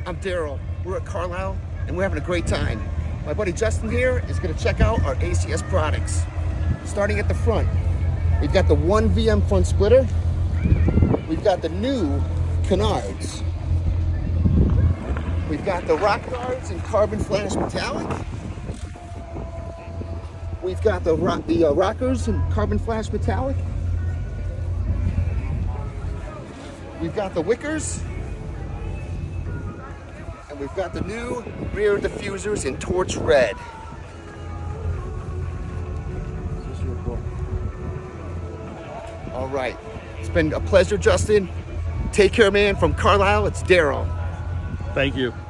I'm Daryl. We're at Carlisle and we're having a great time. My buddy Justin here is going to check out our ACS products. Starting at the front, we've got the 1VM front splitter. We've got the new canards. We've got the rock guards in carbon flash metallic. We've got the rockers in carbon flash metallic. We've got the wickers. And we've got the new rear diffusers in torch red. All right, it's been a pleasure, Justin. Take care, man. From Carlisle, it's Daryl. Thank you.